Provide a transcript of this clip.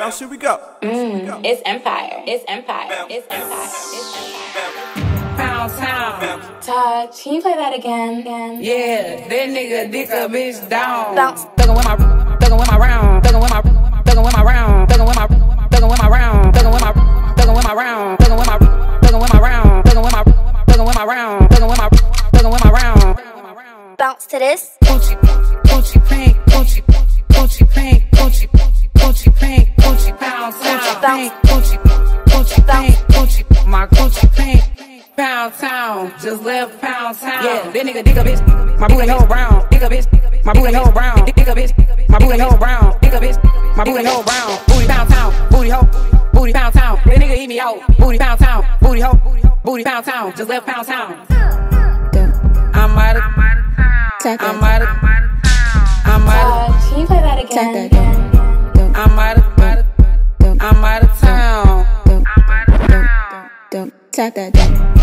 Bounce, here we go. It's Empire. It's Empire. It's Empire. It's Empire. Pound town. Todd, can you play that again? Yeah, that nigga dick a bitch down. Bounce. Thuggin' with my round. Thuggin' with my round. Thuggin' with my round. Thuggin' with my round. Thuggin' with my round. Thuggin' with my round. Thuggin' with my round. Thuggin' with my round. Thuggin' with my round. Thuggin' with my round. Thuggin' with my round. Bounce to this. Gucci, Gucci pink, Gucci, Gucci pink, Gucci, Gucci pink, Gucci pound town, Gucci, Gucci pink, Gucci, my Gucci pink, pound town, just left pound town. Yeah, that nigga dick a bitch, my booty hole brown, dick a bitch, my booty hole brown, dick a bitch, my booty hole brown, dick a bitch, my booty hole brown, booty pound town, booty hole, booty pound town. That nigga eat me out, booty pound town, booty hole, booty pound town, just left pound town. I'm out of town. I'm out of Can you play that again? I'm out of town. Tap that.